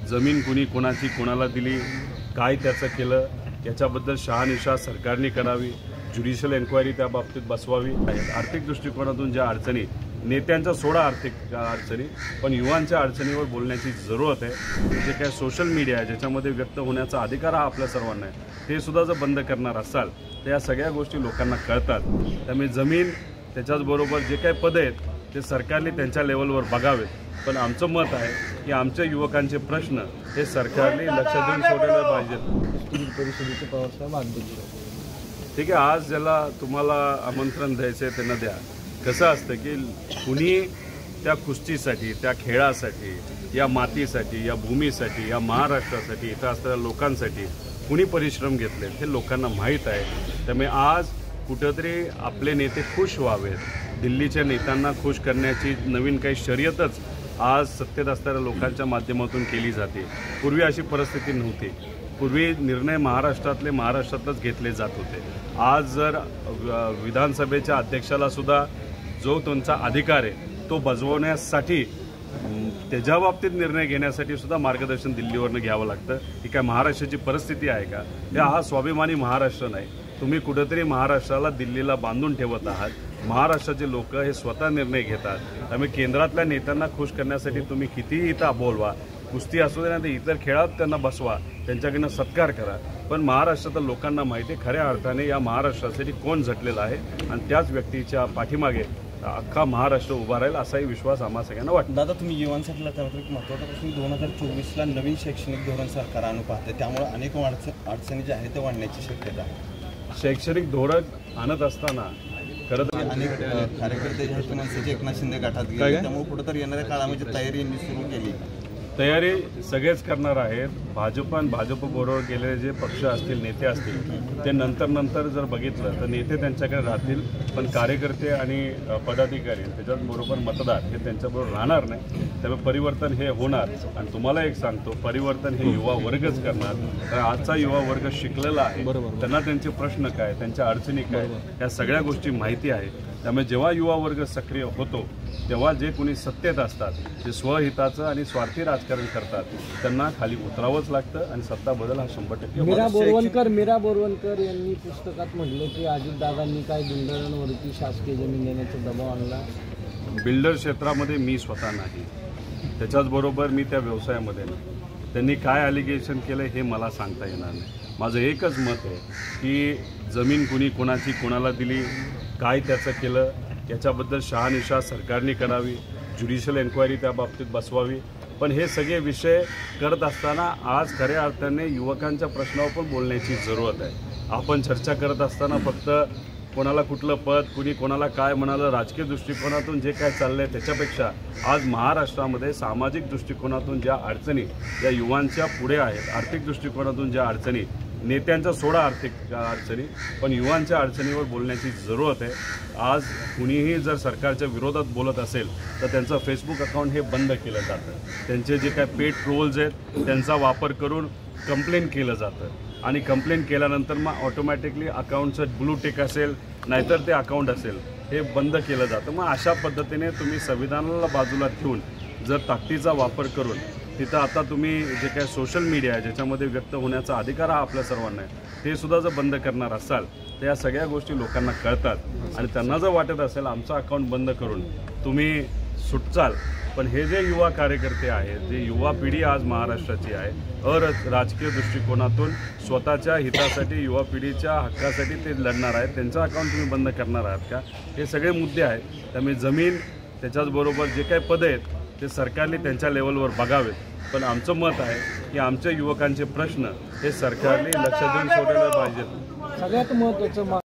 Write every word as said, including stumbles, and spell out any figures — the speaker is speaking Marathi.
जमीन कुणी कोणाची कोणाला दिली, काय त्याचं केलं याच्याबद्दल शहानिशा सरकारने करावी, ज्युडिशियल एन्क्वायरी त्या बाबतीत बसवावी। आर्थिक दृष्टिकोनातून ज्या अडचणी, नेत्यांचा सोडा आर्थिक अडचणी, पण युवांच्या अडचणीवर बोलण्याची जरूरत आहे। जे काय सोशल मीडिया आहे ज्याच्यामध्ये व्यक्त होण्याचा अधिकार हा आपल्या सर्वांना आहे, ते सुद्धा जर बंद करणार असाल तर या सगळ्या गोष्टी लोकांना कळतात। त्यामुळे जमीन त्याच्याचबरोबर जे काही पद आहेत ते सरकारने त्यांच्या लेवलवर बघावेत, पण आमचं मत आहे की आमच्या युवकांचे प्रश्न हे सरकारने लक्ष देऊन सोडले पाहिजेत। परिषदेचे पवारसाहेब अध्यक्ष, ठीक आहे, आज ज्याला तुम्हाला आमंत्रण द्यायचं आहे त्यांना द्या। कसं असतं की कुणी त्या कुस्तीसाठी, त्या खेळासाठी, या मातीसाठी, या भूमीसाठी, या महाराष्ट्रासाठी, इथं असणाऱ्या लोकांसाठी कुणी परिश्रम घेतले हे लोकांना माहीत आहे। त्यामुळे आज कुठंतरी आपले नेते खुश व्हावेत, दिल्लीच्या नेत्यांना खुश करण्याची नवीन काही शर्यतच आज सत्तेत असणाऱ्या लोकांच्या माध्यमातून केली जाते। पूर्वी अशी परिस्थिती नव्हती। पूर्वी निर्णय महाराष्ट्रातले महाराष्ट्रातच घेतले जात होते। आज जर विधानसभेच्या अध्यक्षाला सुद्धा जो त्यांचा अधिकार आहे तो बजावण्यासाठी, त्याच्या बाबतीत निर्णय घेण्यासाठी सुद्धा मार्गदर्शन दिल्लीवरनं घ्यावं लागतं। ही काय महाराष्ट्राची परिस्थिती आहे का? या हा स्वाभिमानी महाराष्ट्र नाही। तुम्ही कुठेतरी महाराष्ट्राला दिल्लीला बांधून ठेवत आहात। महाराष्ट्राचे लोक हे स्वतः निर्णय घेतात। त्यामुळे केंद्रातल्या नेत्यांना खुश करण्यासाठी तुम्ही कितीही इथं बोलवा, कुस्ती असू दे ना ते इतर खेळात त्यांना बसवा, त्यांच्याकडनं सत्कार करा, पण महाराष्ट्रातील लोकांना माहिती आहे खऱ्या अर्थाने या महाराष्ट्रासाठी कोण झटलेलं आहे आणि त्याच व्यक्तीच्या पाठीमागे अख्खा महाराष्ट्र उभा राहील असाही विश्वास आम्हा सगळ्यांना वाटतो। दादा, तुम्ही युवांसाठी त्यावर एक महत्त्वाचा प्रश्न, दोन हजार चोवीसला नवीन शैक्षणिक धोरण सरकार आणू पाहते, त्यामुळे अनेक अडचण अडचणी ज्या आहेत त्या वाढण्याची शक्यता आहे। शैक्षणिक धोरण आणत असताना खरं तर अनेक कार्यकर्ते जे माणसाचे एकनाथ शिंदे गाठात गेले, त्यामुळे कुठेतरी येणाऱ्या काळामध्ये तयारी यांनी सुरू केली। तयारी सगळेच करणार आहेत। भाजप आणि भाजपबरोबर गेलेले जे पक्ष असतील, नेते असतील, ते नंतर नंतर जर बघितलं तर नेते त्यांच्याकडे राहतील, पण कार्यकर्ते आणि पदाधिकारी त्याच्याचबरोबर मतदार हे त्यांच्याबरोबर राहणार नाही। त्यामुळे परिवर्तन हे होणार। आणि तुम्हाला एक सांगतो, परिवर्तन हे युवा वर्गच करणार। कारण आजचा युवा वर्ग शिकलेला आहे, त्यांना त्यांचे प्रश्न काय, त्यांच्या अडचणी काय, या सगळ्या गोष्टी माहिती आहे। त्यामुळे जेव्हा युवा वर्ग सक्रिय होतो तेव्हा जे कोणी सत्तेत असतात ते स्वहिताचं आणि स्वार्थी राजकारण करतात, त्यांना खाली उतरावंच लागतं आणि सत्ता बदल हा शंभर टक्के। मीरा बोरवणकर मीरा बोरवणकर यांनी पुस्तकात म्हटलं की अजितदादांनी काय बिल्डरांवरती शासकीय जमीन देण्याचा दबाव आणला। बिल्डर क्षेत्रामध्ये मी स्वतः नाही, त्याच्याचबरोबर मी त्या व्यवसायामध्ये नाही। त्यांनी काय ॲलिगेशन केलं हे मला सांगता येणार नाही। माझं एकच मत आहे की जमीन कुणी कोणाची कोणाला दिली, काय त्याचं केलं याच्याबद्दल शहानिशा सरकारने करावी, ज्युडिशियल एन्क्वायरी त्या बाबतीत बसवावी। पण हे सगळे विषय करत असताना आज खऱ्या अर्थाने युवकांच्या प्रश्नावर पण बोलण्याची जरूरत आहे। आपण चर्चा करत असताना फक्त कोणाला कुठलं पद, कुणी कोणाला काय म्हणालं, राजकीय दृष्टिकोनातून जे काय चाललं आहे त्याच्यापेक्षा आज महाराष्ट्रामध्ये सामाजिक दृष्टिकोनातून ज्या अडचणी या युवांच्या पुढे आहेत, आर्थिक दृष्टिकोनातून ज्या अडचणी, नेत्यांचा सोडा आर्थिक अडचणी, पण युवांच्या अडचणीवर बोलण्याची जरूरत आहे। आज कुणीही जर सरकारच्या विरोधात बोलत असेल तर त्यांचं फेसबुक अकाउंट हे बंद केलं जातं। त्यांचे जे काय पेड ट्रोल्स आहेत त्यांचा वापर करून कंप्लेंट केलं जातं आणि कंप्लेंट केल्यानंतर मग ऑटोमॅटिकली अकाउंटचं ब्लू टिक असेल नाहीतर ते अकाउंट असेल हे बंद केलं जातं। मग अशा पद्धतीने तुम्ही संविधानाला बाजूला ठेवून जर ताकदीचा वापर करून तिथं आता तुम्ही जे काय सोशल मीडिया आहे ज्याच्यामध्ये व्यक्त होण्याचा अधिकार हा आपल्या सर्वांना आहे, ते सुद्धा जर बंद करणार असाल तर या सगळ्या गोष्टी लोकांना कळतात। आणि त्यांना जर वाटत असेल आमचं अकाउंट बंद करून तुम्ही सुटचाल, पण हे जे युवा कार्यकर्ते आहेत, जे युवा पिढी आज महाराष्ट्राची आहे, अर राजकीय दृष्टिकोनातून स्वतःच्या हितासाठी, युवा पिढीच्या हक्कासाठी ते लढणार आहेत, त्यांचं अकाउंट तुम्ही बंद करणार आहात का? हे सगळे मुद्दे आहेत। त्यामुळे जमीन त्याच्याचबरोबर जे काही पद आहेत ते सरकारने त्यांच्या लेवलवर बघावेत, पण आमचं मत आहे की आमच्या युवकांचे प्रश्न हे सरकारने लक्ष देऊन सोडले पाहिजेत। सगळ्यात महत्त्वाचं